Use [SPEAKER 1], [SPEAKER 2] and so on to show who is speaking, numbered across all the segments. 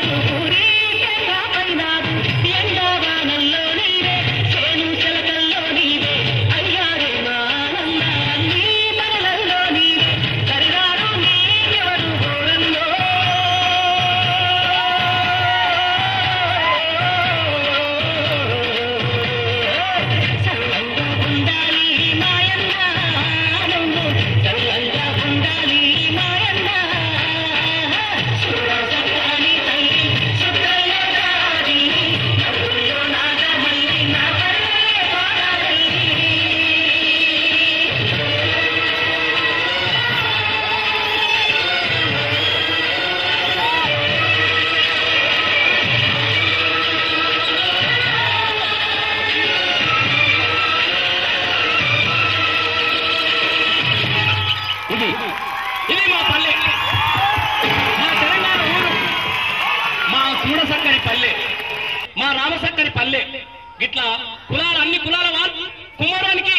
[SPEAKER 1] గిట్లా కులాలు అన్ని కులాల వాళ్ళు కుమారానికి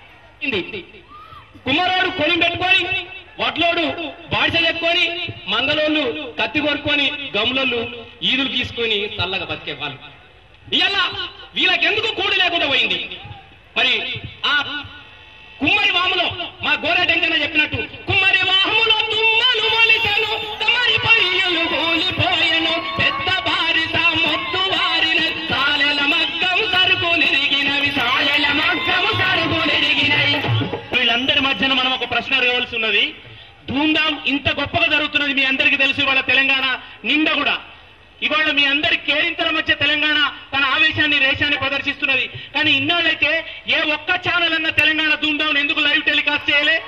[SPEAKER 1] కుమారుడు కొని పెట్టుకొని వడ్లోడు బాడిస చెప్పుకొని మంగళోళ్ళు కత్తి కొనుక్కొని గమ్లోళ్ళు ఈదులు తీసుకొని చల్లగా బతికే వాళ్ళు ఇలా వీళ్ళకెందుకు కూడి లేకుండా పోయింది. మరి ఆ కుమ్మరి వాములో మా గోరెడ్డి వెంకన్న చెప్పినట్టు కుమ్మరి వాములో తుమ్మలు మొలిసెను తమరి పయ్యలు కూలిపోయెను పెద్ద బారిస మొత్తు వారిన సాలెల మగ్గం సరుకు నిరిగినవి సాలెల మగ్గము సరుకు నిరిగినవి. వీళ్ళందరి మధ్యన మనం ఒక ప్రశ్న అడగవలసి ఉన్నది. ధూమ్ధాం ఇంత గొప్పగా జరుగుతున్నది మీ అందరికీ తెలుసు. ఇవాళ తెలంగాణ నిండా కూడా ఇవాళ మీ అందరి కేరింతల మధ్య తెలంగాణ తన ఆవేశాన్ని రేషాన్ని ప్రదర్శిస్తున్నది. కానీ ఇన్నాళ్ళైతే ఏ ఒక్క ఛానల్ అన్న తెలంగాణ ధూమ్ధాం ఎందుకు లైవ్ టెలికాస్ట్ చేయలే?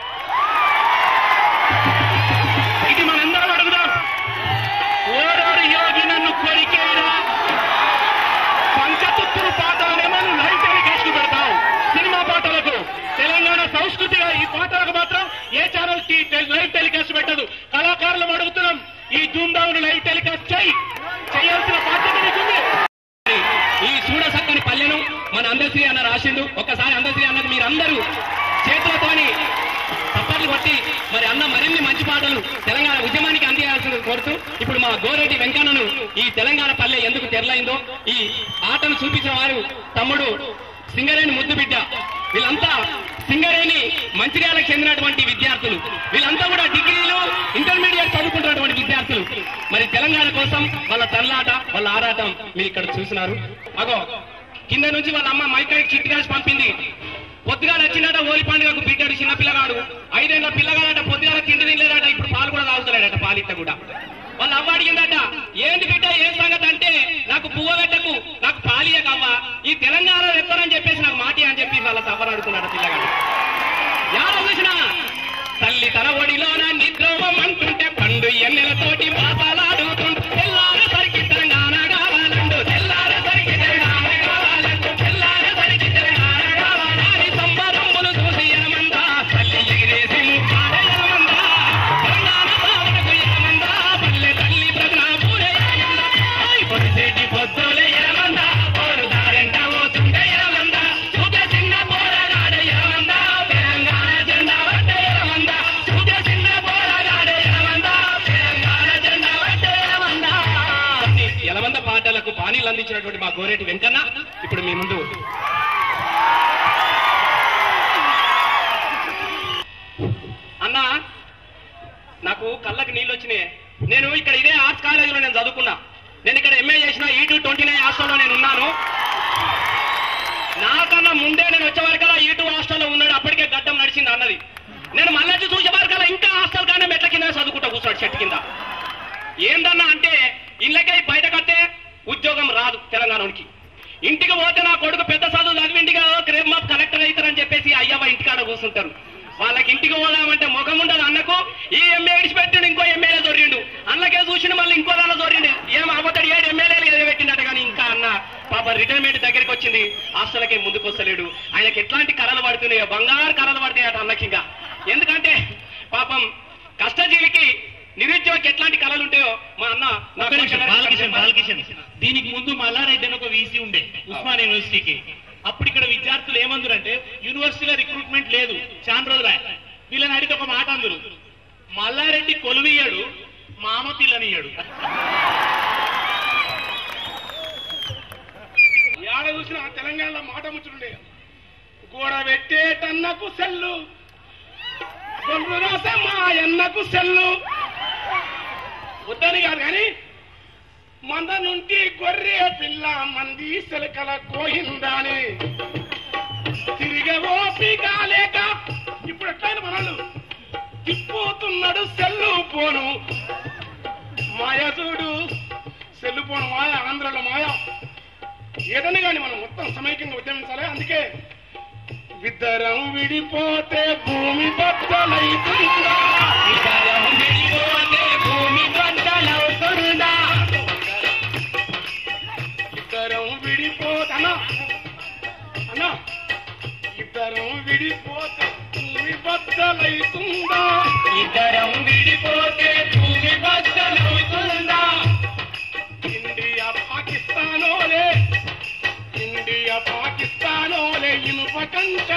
[SPEAKER 1] ఇది మనందరం అడుగుదాం. ఓరోరు యోగి నన్ను కొరికేరా పంచతుత్తురు పాటలనేమో లైవ్ టెలికాస్ట్ పెడతాం. సినిమా పాటలకు తెలంగాణ సంస్కృతిగా ఈ పాటలకు మాత్రం ఏ ఛానల్ లైవ్ టెలికాస్ట్ పెట్టదు. కళాకారులను అడుగుతున్నాం, ఈ ధూమ్ధాం లైవ్ టెలికాస్ట్ చేయాల్సిన బాధ్యత నీకుంది. ఈ చూడసక్కని పల్లెను మన అందశ్రీ అన్న రాసిండు. ఒక్కసారి అందశ్రీ అన్నది మీరందరూ చేతులతోని తప్పట్లు కొట్టి మరి అన్న మరిన్ని మంచి పాటలు తెలంగాణ ఉద్యమానికి అందించాల్సింది కోరుతూ ఇప్పుడు మా గోరెడ్డి వెంకన్నను ఈ తెలంగాణ పల్లె ఎందుకు తెరలైందో ఈ ఆటను చూపించిన వారు తమ్ముడు సింగరేణి ముద్దుబిడ్డ. వీళ్ళంతా సింగరేణి మంచిర్యాలకు చెందినటువంటి విద్యార్థులు. వీళ్ళంతా కూడా డిగ్రీలు ఇంటర్మీడియట్ చదువుకుంటున్నటువంటి విద్యార్థులు. మరి తెలంగాణ కోసం వాళ్ళ తల్లాట వాళ్ళ ఆరాటం మీరు ఇక్కడ చూసినారు. అగో కింద నుంచి వాళ్ళ అమ్మ మైకాయకి చిట్టి రాసి పంపింది. పొద్దుగాల వచ్చిందట ఓలి పండుగకు బిడ్డాడు చిన్న పిల్లగాడు 5 ఏళ్ల పిల్లగాడట. పొద్దుగాల తిండి తినలేదట, ఇప్పుడు పాలు కూడా తాగుతలేడట, పాలిట్ట కూడా. వాళ్ళ అవ్వ అడిగిందట, ఏంటి బిడ్డ ఏం సంగతి అంటే, నాకు పువ్వ పెట్టకు, నాకు పాలియ కవ్వ, ఈ తెలంగాణ ఎత్తనని చెప్పేసి నాకు మాటి అని చెప్పి వాళ్ళ తవ్వని అడుగుతున్నాడు పిల్లగాడు. యాదవ్ చూసినా తల్లి తన ఒడిలోన నిద్రోవం అంటుంటే పండు ఎన్నెలతోటి మాటలాడుతుంటూ తెల్లారేసరికి తెలంగాణ కావాలంటూ తెల్లారేసరికి తెలంగాణ కావాలంటూ తెల్లారేసరికి తెలంగాణ కావాలని సంబరంబులు చూసి ఎనమందా తల్లి ఎగిరేసి ముక్కాడే ఎనమందా తెలంగాణ సాధనకు ఎనమందా పల్లె తల్లి ప్రజల పూరే పొడిసేటి పొద్దులే ఎనమందా పోరు దారెంట పోతుంటే ఎనమందా చూప చిన్న పోరగాడే ఎనమందా తెలంగాణ జెండా పట్టే ఎనమందా చూప చిన్న పోరగాడే ఎనమందా తెలంగాణ జెండా పట్టే ఎనమందా. ఎలమంద పాటలకు పానీలు అందించినటువంటి మా గోరెడ్డి వెంకన్న ఇప్పుడు మీ ముందు. అన్నా నాకు కళ్ళకి నీళ్ళు వచ్చినాయి. నేను ఇక్కడ ఇదే ఆర్ట్స్ కాలేజీలో నేను చదువుకున్నా. నేను ఇక్కడ ఎంఏ చేసిన E229 హాస్టల్లో నేను ఉన్నాను. నాకన్నా ముందే నేను వచ్చే వరకల్లా E2 హాస్టల్లో ఉన్నాడు. అప్పటికే గడ్డం నడిచింది అన్నది. నేను మళ్ళీ చూసే వరకల్లా ఇంకా హాస్టల్ కానీ మెట్ల కింద చదువుకుంటా కూర్చోడు చెట్టు కింద. ఏందన్నా అంటే ఇళ్ళకై బయట కట్టే ఉద్యోగం రాదు తెలంగాణకి. ఇంటికి పోతే నా కొడుకు పెద్ద చదువు చదివి ఇంటికి రేపు మాకు కలెక్టర్ అవుతారని చెప్పేసి అయ్యవ్వ ఇంటికాడ కూర్చుంటారు. వాళ్ళకి ఇంటికి పోదామంటే ముఖం ఉండదు అన్నకు. ఈ ఎంఏ విడిచిపెట్టిండు, ఇంకో ఎమ్మెల్యే దొరిండు, అన్నకే చూసిండు, మళ్ళీ ఇంకో దానిలో దొరిండు. ఏం అవ్వతాడు 7 ఎమ్మెల్యేలు ఎదబెట్టిండట. కానీ ఇంకా అన్న పాప రిటైర్మెంట్ దగ్గరికి వచ్చింది, హాస్టల్కే ముందుకు వస్తలేడు. ఆయనకి ఎట్లాంటి కళలు పడుతున్నాయో, బంగారు కళలు పడుతున్నాయట అన్నకి. ఇంకా ఎందుకంటే పాపం కష్టజీవికి నిరుద్యోగికి ఎట్లాంటి కళలు ఉంటాయో మా అన్న
[SPEAKER 2] బాలకిషన్ దీనికి ముందు మల్లారెడ్డి అని ఒక వీసీ ఉండే ఉస్మాన్ యూనివర్సిటీకి. అప్పుడు ఇక్కడ విద్యార్థులు ఏమందరంటే యూనివర్సిటీలో రిక్రూట్మెంట్ లేదు చాలా రోజులు. వీళ్ళని అడిగితే ఒక మాట అందరు, మల్లారెడ్డి కొలువియ్యాడు మామ పిల్లనియ్యాడు.
[SPEAKER 1] మాట ముచ్చుండే గోడ పెట్టేటన్నకు సెల్లు గొల్లు రాసే మా అన్నకు సెల్లు వద్దని కాదు కానీ మంద నుండి గొర్రె పిల్ల మంది సెలకల కోహిందాని తిరిగవో పీకాలేక ఇప్పుడు ఎట్లయిన మనలు తిప్పుతున్నాడు సెల్లు పోను మాయ చూడు సెల్లు పోను మాయ ఆంధ్రలో మాయ ఏదన్నా కానీ మనం మొత్తం సమైక్యంగా ఉద్యమించాలి అందుకే ఇద్దరం విడిపోతే భూమి బద్దలైతుందా ఇద్దరం విడిపోతే భూమి బద్దలవుతుందా ఇద్దరం విడిపోతనా అన్నా ఇద్దరం విడిపోతే భూమి బద్దలైతుందా ఇద్దరం విడిపోతే భూమి బద్దలవుతుందా ఇండియా పాకిస్తానోలే ఇనుప కంచె